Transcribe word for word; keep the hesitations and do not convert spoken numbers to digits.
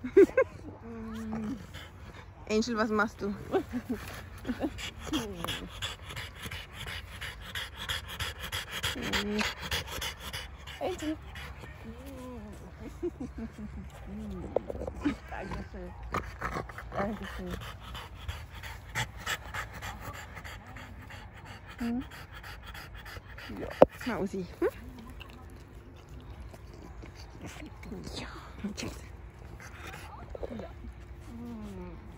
Angel, was machst du? Angel. Dankeschön. Dankeschön. Hm? Ja, Mausi. Hm? Ja, tschüss. Ja. Hm.